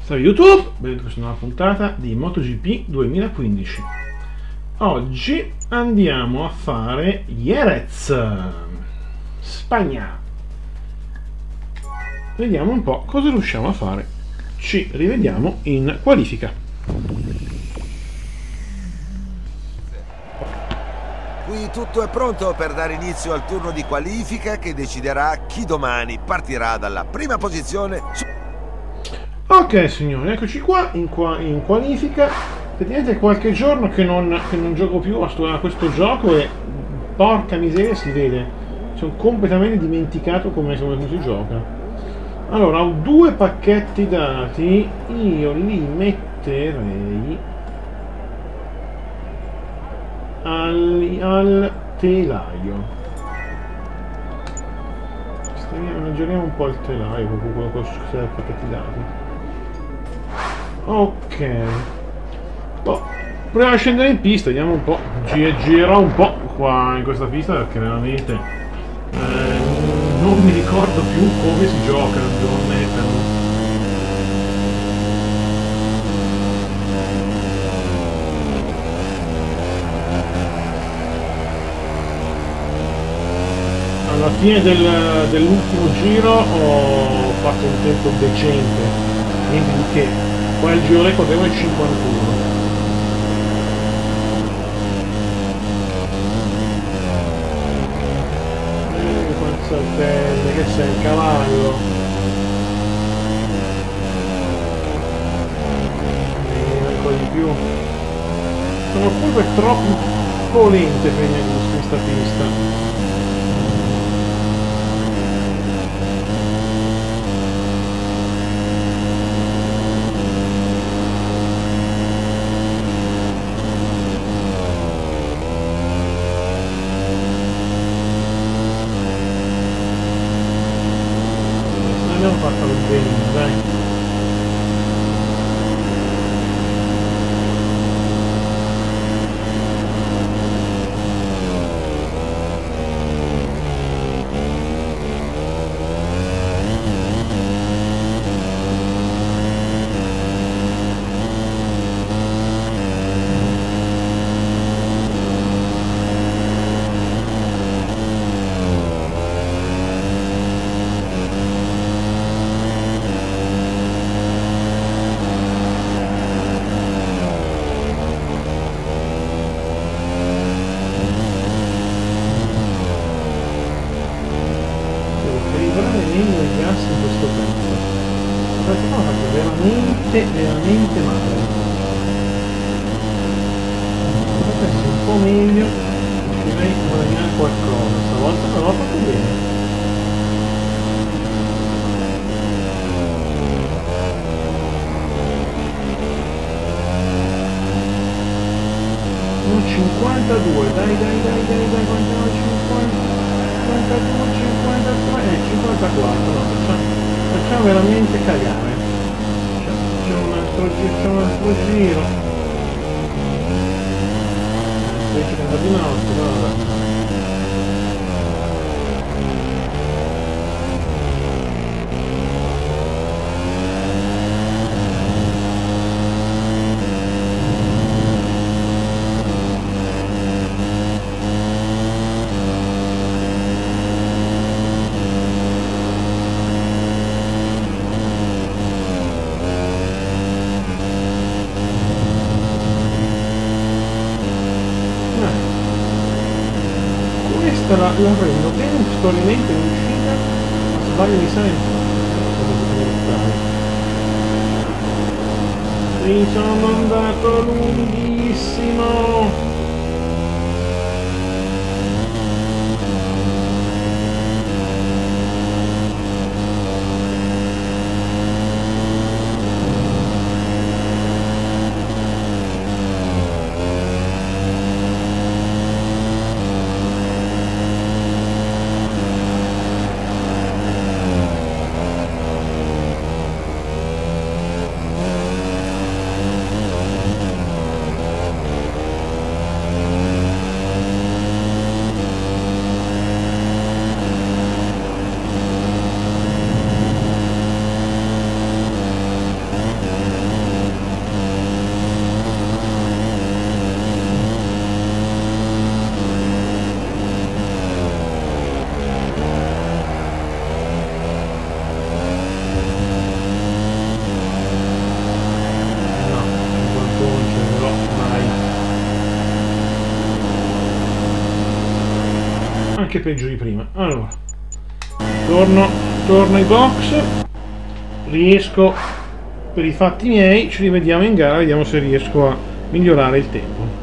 Salve YouTube, benvenuti in questa nuova puntata di MotoGP 2015. Oggi andiamo a fare Jerez, Spagna. Vediamo un po' cosa riusciamo a fare. Ci rivediamo in qualifica. Qui tutto è pronto per dare inizio al turno di qualifica che deciderà chi domani partirà dalla prima posizione. Ok signori, eccoci qua in qualifica. Effettivamente è qualche giorno che non gioco più a questo gioco e porca miseria si vede. Sono completamente dimenticato come si gioca. Allora, ho due pacchetti dati, io li metterei al telaio. Giriamo un po' il telaio con questi pacchetti dati. Ok, proviamo a scendere in pista, vediamo un po', girerò un po' qua in questa pista perché veramente non mi ricordo più come si gioca, devo ammetterlo. Alla fine dell'ultimo giro ho fatto un tempo decente, niente di che. Qua il giro record è 51. Quanto saltelle, che sei il cavallo? Ancora di più. Sono curve troppo lente per i miei gusti in questa pista. Abbiamo fatto un pelino, dai. In questo pezzo perché ho fatto veramente male. Adesso un po' meglio, direi guadagnare qualcosa stavolta, però ho fatto bene. No, 52, dai, quanto 50, 52, 53, 54, no, facciamo veramente cagare. C'è un altro giro. Invece che è andato in alto, vabbè. La prendo bene probabilmente in uscita, sbaglio di sempre. Sì, sono andato lunghissimo. anche peggio di prima. Allora, torno ai box, riesco, per i fatti miei, ci rivediamo in gara, vediamo se riesco a migliorare il tempo.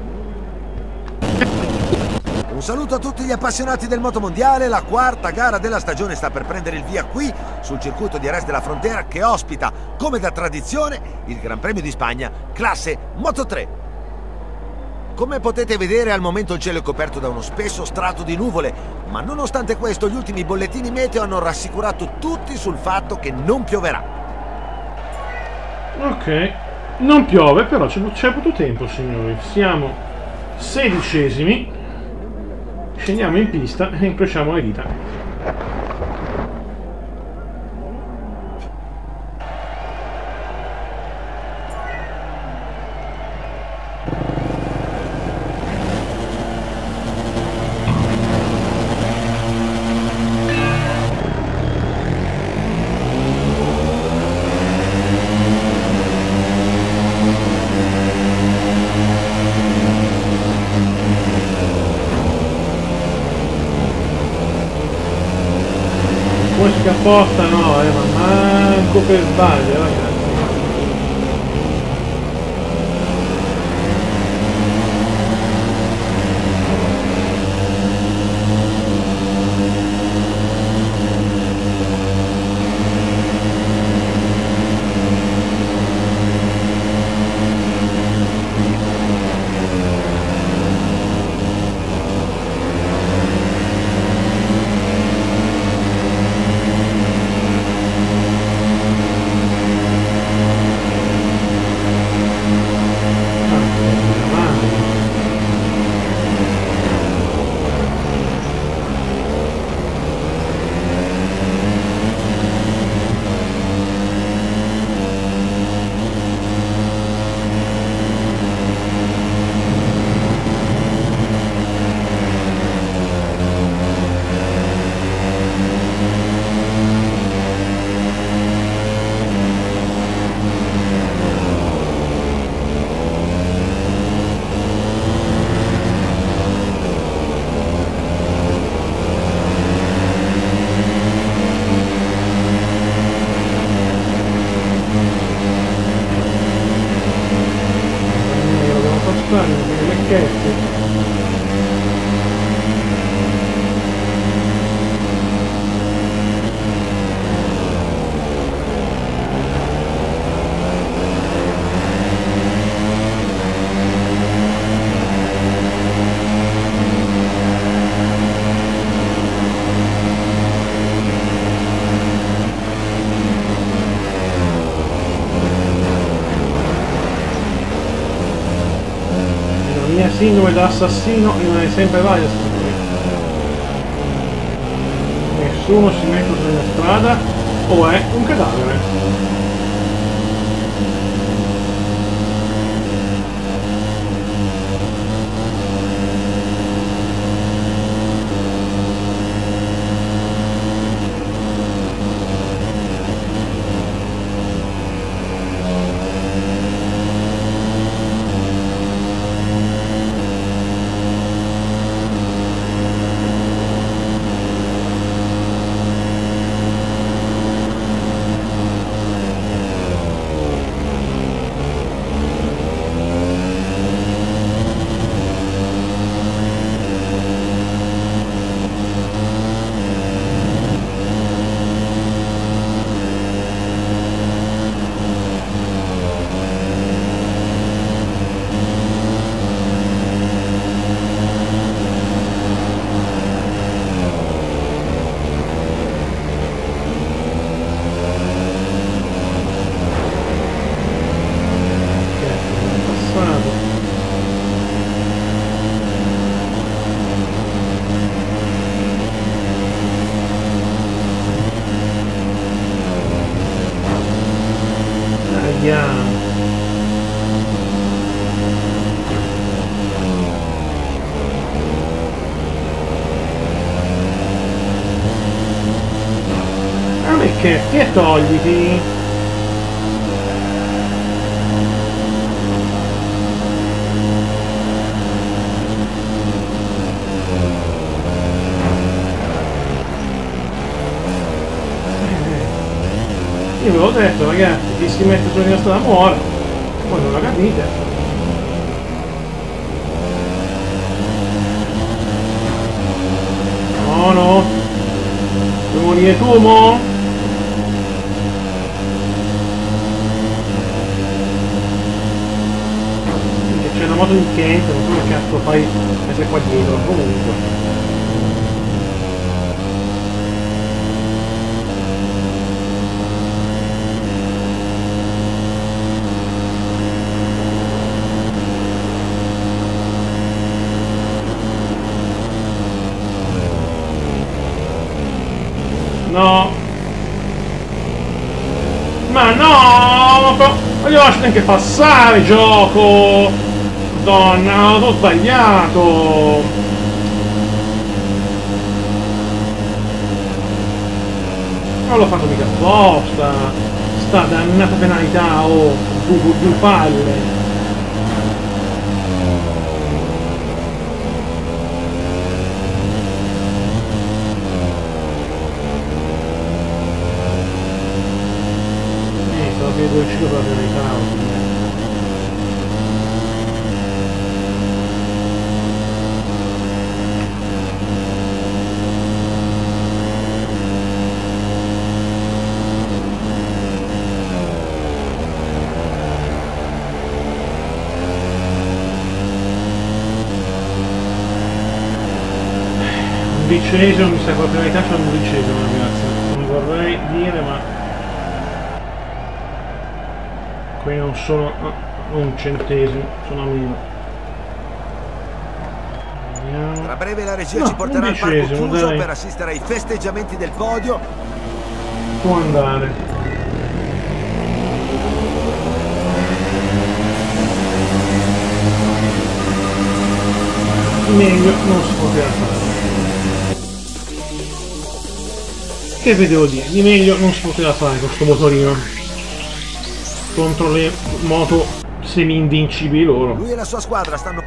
Un saluto a tutti gli appassionati del motomondiale. La quarta gara della stagione sta per prendere il via qui sul circuito di Jerez de la Frontera, che ospita, come da tradizione, il Gran Premio di Spagna classe Moto3. Come potete vedere, al momento il cielo è coperto da uno spesso strato di nuvole, ma nonostante questo gli ultimi bollettini meteo hanno rassicurato tutti sul fatto che non pioverà. Ok, non piove, però c'è avuto tempo, signori. Siamo 16esimi. Scendiamo in pista e incrociamo le dita. Apposta no, ma manco per sbaglio, ragazzi. Sindrome da assassino rimane sempre valida. Nessuno si mette sulla strada o è un cadavere. Che togliti. detto, ragazzi, chi si mette sulla mia strada muore. Voi non la capite. No, no. Vuoi morire tu, mo? C'è una moto di Kent, non so che cazzo fai essere qua dietro, comunque. No! Ma no! Ma io lascio neanche passare, gioco! Madonna, ho sbagliato! Non l'ho fatto mica apposta! Sta dannata penalità, oh! Due palle! Vedo il cibo per la verità. Undicesimo, mi sa che la priorità c'è un undicesimo, ragazzi. Non vorrei dire, ma qui non sono un centesimo, sono a meno. Tra breve la regia ci porterà al parco chiuso per assistere ai festeggiamenti del podio. Può andare. Meglio non si poteva fare. Che vi devo dire? Di meglio non si poteva fare questo motorino contro le moto semi-invincibili loro. Lui e la sua squadra stanno...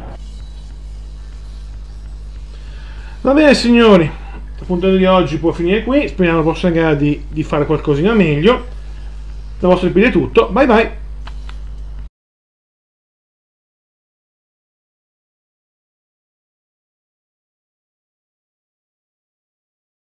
Va bene signori, la puntata di oggi può finire qui, speriamo la prossima gara di fare qualcosina meglio. Da vostro è tutto, bye bye!